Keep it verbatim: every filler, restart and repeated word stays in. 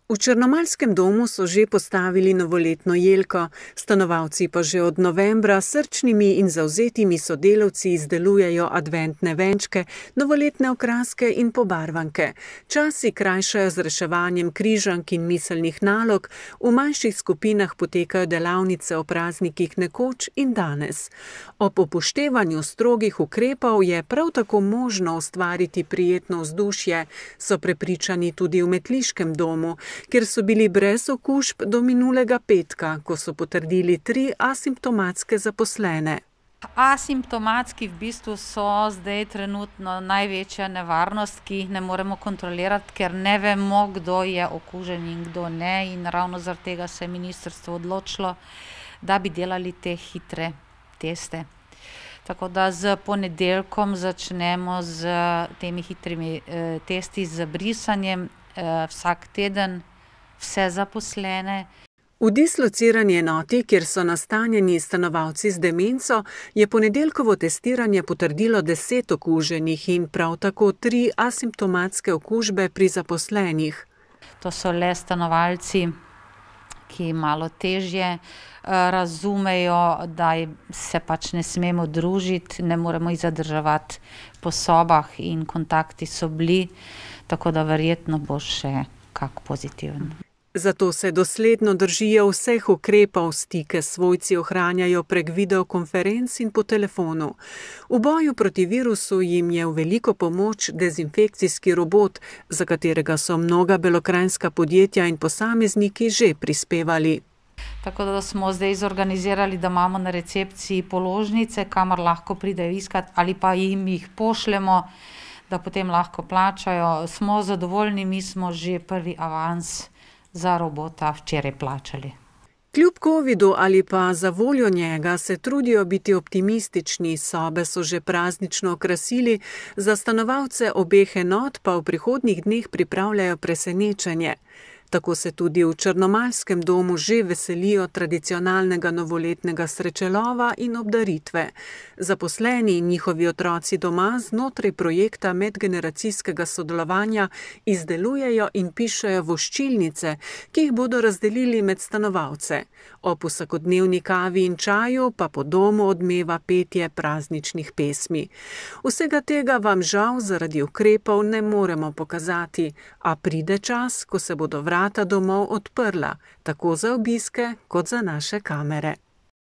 V Črnomaljskem domu so že postavili novoletno jelko, stanovalci pa že od novembra s srčnimi in zavzetimi sodelavci izdelujejo adventne venčke, novoletne okraske in pobarvanke. Časi krajšajo z reševanjem križank in miselnih nalog, v manjših skupinah potekajo delavnice o praznikih nekoč in danes. Ob upoštevanju strogih ukrepov je prav tako možno ustvariti prijetno vzdušje, so prepričani tudi v Metliškem domu, kjer so bili brez okužb do minulega petka, ko so potrdili tri asimptomatske zaposlene. Asimptomatski v bistvu so zdaj trenutno največja nevarnost, ki jih ne moremo kontrolirati, ker ne vemo, kdo je okužen in kdo ne, in ravno zaradi tega se je ministrstvo odločilo, da bi delali te hitre teste. Tako da z ponedeljkom začnemo z temi hitrimi eh, testi z brisanjem eh, vsak teden, vse zaposlene. V dislocirani enoti, kjer so nastanjeni stanovalci z demenco, je ponedeljkovo testiranje potrdilo deset okuženih in prav tako tri asimptomatske okužbe pri zaposlenih. To so le stanovalci, ki malo težje razumejo, da se pač ne smemo družiti, ne moremo jih zadrževati po sobah in kontakti so bili, tako da verjetno bo še kak pozitiven. Zato se dosledno držijo vseh ukrepov, stike s svojci ohranjajo prek videokonferenc in po telefonu. V boju proti virusu jim je v veliko pomoč dezinfekcijski robot, za katerega so mnoga belokranjska podjetja in posamezniki že prispevali. Tako da smo zdaj zorganizirali, da imamo na recepciji položnice, kamor lahko pridejo iskat ali pa jim jih pošljemo, da potem lahko plačajo. Smo zadovoljni, mi smo že prvi avans za robota včeraj plačali. Kljub covidu ali pa za voljo njega se trudijo biti optimistični, sobe so že praznično okrasili, za stanovalce obeh enot pa v prihodnjih dneh pripravljajo presenečenje. Tako se tudi v Črnomaljskem domu že veselijo tradicionalnega novoletnega srečelova in obdaritve. Zaposleni in njihovi otroci doma znotraj projekta medgeneracijskega sodelovanja izdelujejo in pišejo voščilnice, ki jih bodo razdelili med stanovalce. Ob vsakodnevni kavi in čaju pa po domu odmeva petje prazničnih pesmi. Vsega tega vam žal zaradi ukrepov ne moremo pokazati, a pride čas, ko se bodo vrata domov odprla, tako za obiske kot za naše kamere.